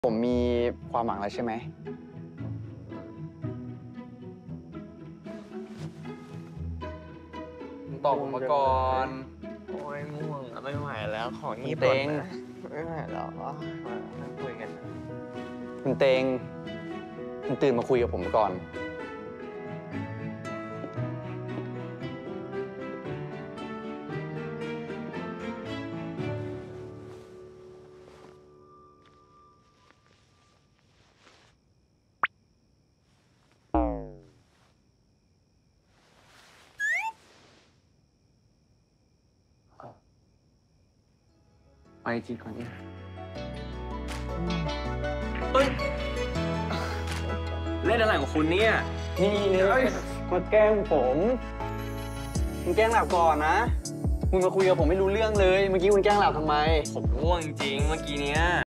ผมมีความหวังแล้วใช่ไหมตอบผมมาก่อนโอ้ยง่วงไม่ไหวแล้วของงี้เต็งไม่ไหวแล้วมาคุยกันนะคุณเตงคุณตื่นมาคุยกับผมก่อนไปจริงก่อนนี่เฮ้ยเล่นอะไรของคุณเนี่ยนี่เลยมาแกล้งผมคุณแกล้งหลับก่อนนะคุณมาคุยกับผมไม่รู้เรื่องเลยเมื่อกี้คุณแกล้งหลับทำไมผมง่วงจริงเมื่อกี้เนี้ย